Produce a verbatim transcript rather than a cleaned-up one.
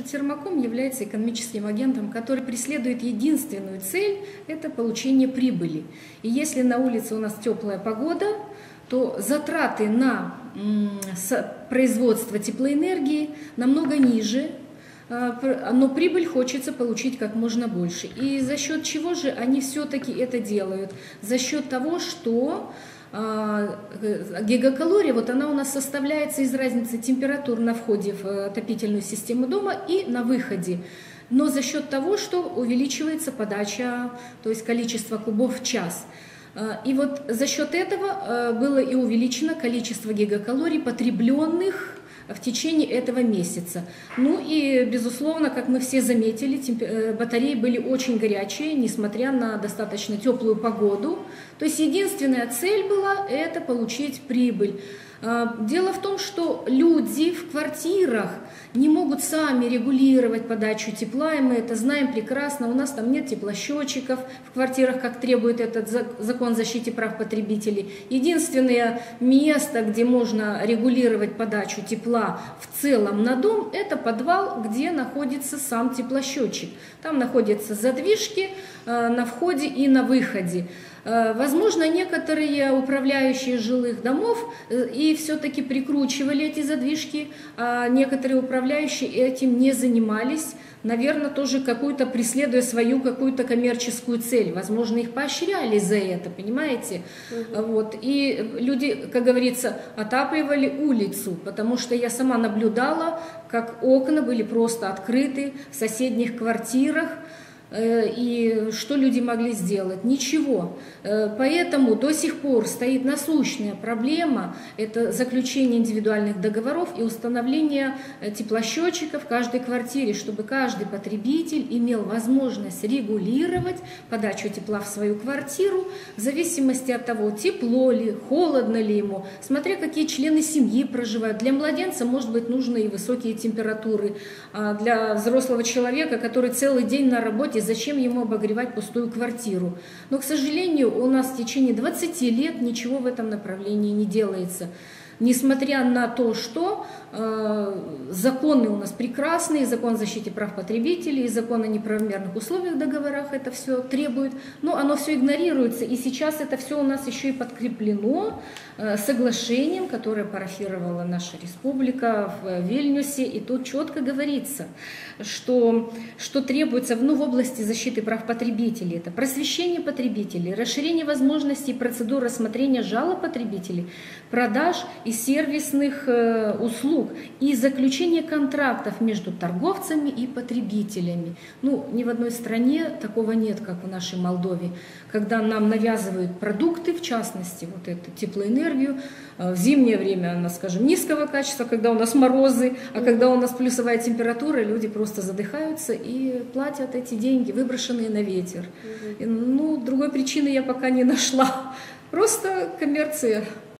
что термоком является экономическим агентом, который преследует единственную цель – это получение прибыли. И если на улице у нас теплая погода, то затраты на производство теплоэнергии намного ниже, но прибыль хочется получить как можно больше. И за счет чего же они все-таки это делают? За счет того, что гигакалория, вот она у нас составляется из разницы температур на входе в отопительную систему дома и на выходе. Но за счет того, что увеличивается подача, то есть количество кубов в час. И вот за счет этого было и увеличено количество гигакалорий, потребленных в течение этого месяца. Ну и, безусловно, как мы все заметили, батареи были очень горячие, несмотря на достаточно теплую погоду. То есть единственная цель была – это получить прибыль. Дело в том, что люди в квартирах не могут сами регулировать подачу тепла, и мы это знаем прекрасно. У нас там нет теплосчетчиков в квартирах, как требует этот закон о защите прав потребителей. Единственное место, где можно регулировать подачу тепла в целом на дом, это подвал, где находится сам теплосчетчик. Там находятся задвижки на входе и на выходе. Возможно, некоторые управляющие жилых домов и все-таки прикручивали эти задвижки, а некоторые управляющие этим не занимались, наверное, тоже какую-то преследуя свою какую-то коммерческую цель. Возможно, их поощряли за это, понимаете? Угу. Вот. И люди, как говорится, отапливали улицу, потому что я сама наблюдала, как окна были просто открыты в соседних квартирах. И что люди могли сделать? Ничего. Поэтому до сих пор стоит насущная проблема – это заключение индивидуальных договоров и установление теплосчетчика в каждой квартире, чтобы каждый потребитель имел возможность регулировать подачу тепла в свою квартиру в зависимости от того, тепло ли, холодно ли ему, смотря какие члены семьи проживают. Для младенца, может быть, нужны и высокие температуры, а для взрослого человека, который целый день на работе, зачем ему обогревать пустую квартиру? Но, к сожалению, у нас в течение двадцати лет ничего в этом направлении не делается. Несмотря на то, что э, законы у нас прекрасные, закон о защите прав потребителей, закон о неправомерных условиях в договорах это все требует, но оно все игнорируется. И сейчас это все у нас еще и подкреплено э, соглашением, которое парафировала наша республика в Вильнюсе. И тут четко говорится, что, что требуется ну, в области защиты прав потребителей. Это просвещение потребителей, расширение возможностей процедур рассмотрения жалоб потребителей, продаж и сервисных э, услуг и заключение контрактов между торговцами и потребителями. Ну, ни в одной стране такого нет, как в нашей Молдове, когда нам навязывают продукты, в частности, вот эту теплоэнергию. В зимнее время она, скажем, низкого качества, когда у нас морозы, а когда у нас плюсовая температура, люди просто задыхаются и платят эти деньги, выброшенные на ветер. И, ну, другой причины я пока не нашла. Просто коммерция.